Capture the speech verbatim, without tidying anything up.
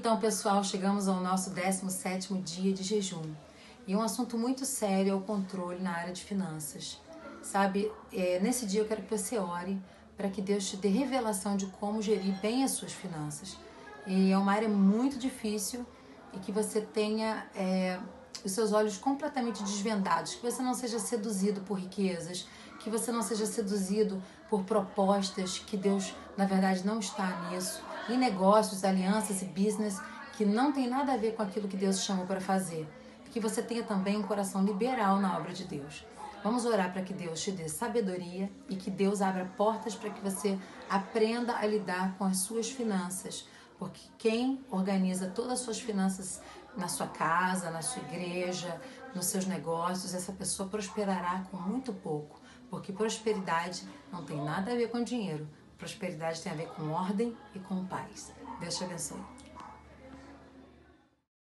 Então, pessoal, chegamos ao nosso décimo sétimo dia de jejum. E um assunto muito sério é o controle na área de finanças. Sabe, é, nesse dia eu quero que você ore para que Deus te dê revelação de como gerir bem as suas finanças. E é uma área muito difícil e que você tenha é, os seus olhos completamente desvendados, que você não seja seduzido por riquezas, que você não seja seduzido por propostas que Deus, na verdade, não está nisso, em negócios, alianças e business que não tem nada a ver com aquilo que Deus chamou para fazer. Que você tenha também um coração liberal na obra de Deus. Vamos orar para que Deus te dê sabedoria e que Deus abra portas para que você aprenda a lidar com as suas finanças. Porque quem organiza todas as suas finanças na sua casa, na sua igreja, nos seus negócios, essa pessoa prosperará com muito pouco. Porque prosperidade não tem nada a ver com dinheiro. Prosperidade tem a ver com ordem e com paz. Deus te abençoe.